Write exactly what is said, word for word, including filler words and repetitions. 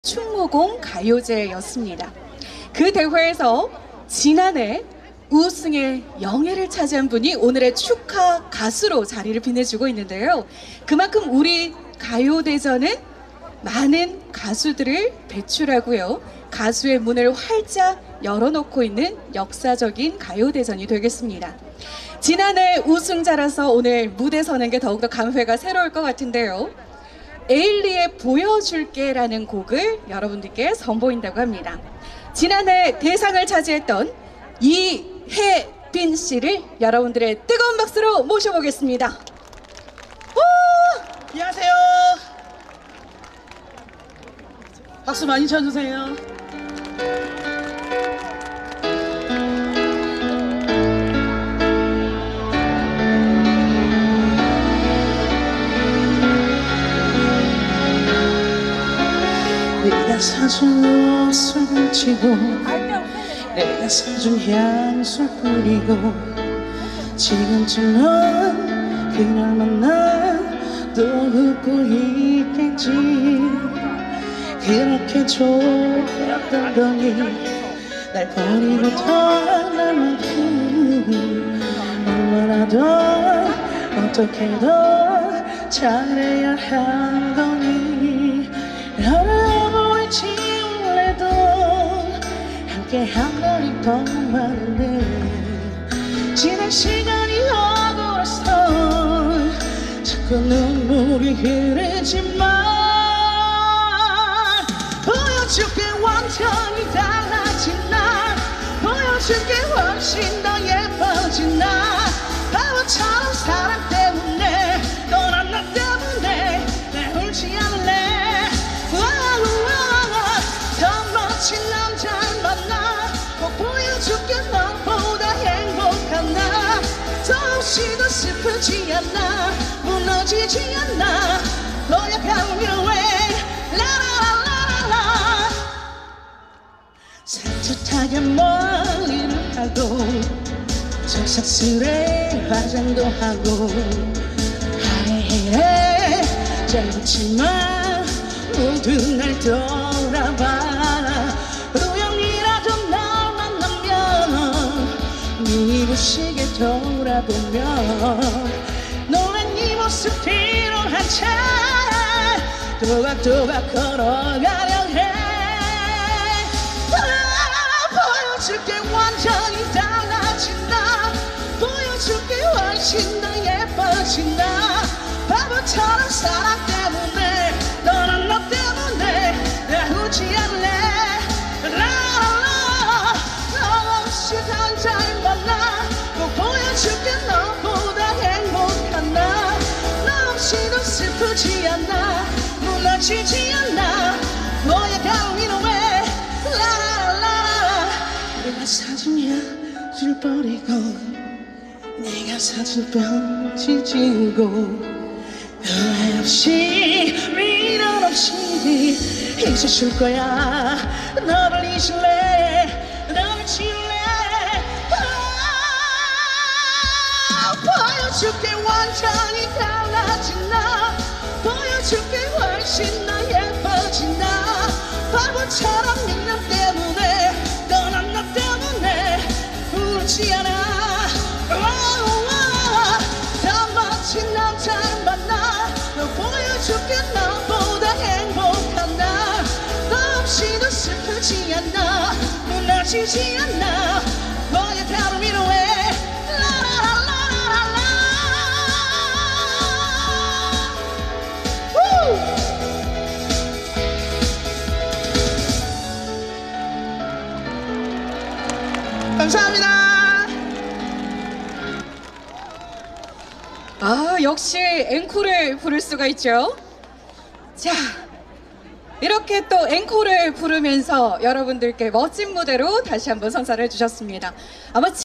충무공 가요제였습니다. 그 대회에서 지난해 우승의 영예를 차지한 분이 오늘의 축하 가수로 자리를 빛내주고 있는데요. 그만큼 우리 가요대전은 많은 가수들을 배출하고요. 가수의 문을 활짝 열어놓고 있는 역사적인 가요대전이 되겠습니다. 지난해 우승자라서 오늘 무대 서는 게 더욱더 감회가 새로울 것 같은데요. 에일리의 보여줄게 라는 곡을 여러분들께 선보인다고 합니다. 지난해 대상을 차지했던 이혜빈 씨를 여러분들의 뜨거운 박수로 모셔보겠습니다. 오! 안녕하세요. 박수 많이 쳐주세요. 내가 사준 옷을 붙이고 내가 사준 향수를 뿌리고 지금쯤은 그날 만나 또 웃고 있겠지. 그렇게 좋았던 거니 날 버리고 떠날 만큼 얼마나 더 어떻게 더 잘해야 한 거니. 너를 보이지 원래도 함께한 날이 더 많은데 지난 시간이 억울해서 자꾸 눈물이 흐르지만 보여줄게 완전히 달라진 날 보여줄게 훨씬 더 예뻐진 날 바보처럼 사랑 때문에 떠난 나 때문에 날 울지 않을래. 진 남자를 만나 꼭 보여줄게 너보다 행복한 나 더없이 더 슬프지 않아 무너지지 않아 너야 가면 왜 라라라라라 산뜻하게 머리를 하고 새싹스레 화장도 하고 하얘 짧지만 모든 날 돌아봐. 우연이라도 날 만나면 눈이 부시게 돌아보면 노란 이 모습 뒤로 한참 또박또박 걸어가려 해. 아, 보여줄게 완전히 달라진 나 보여줄게 훨씬 더 예뻐진 나 바보처럼 사랑 때문에 너는 너 때문에 나 웃지 않을래. 라라라 너 없이 당장 만나 꼭 보여줄게 너보다 행복한 나 너 없이 더 슬프지 않아 무너지지 않아 너의 가위로 왜 라라라 내가 사준 향수를 버리고 내가 사준 편지 지우고 후회 없이 미련 없이 잊어줄 거야. 너를 잊을래 너를 지울래. 아, 보여줄게 완전히 달라진 나 보여줄게 훨씬 더 예뻐진 나 바보처럼 미련 때문에 떠난 너 때문에 울지 않아. 더 멋진 남자를 만나 너 보여줄게 너보다 행복한 나 너 없이 더 슬프지 않아 무너지지 않아 너의 다른 위로에 라라라라라라. 감사합니다. 아, 역시 앵콜을 부를 수가 있죠. 자, 이렇게 또 앵콜을 부르면서 여러분들께 멋진 무대로 다시 한번 선사를 해주셨습니다. 아마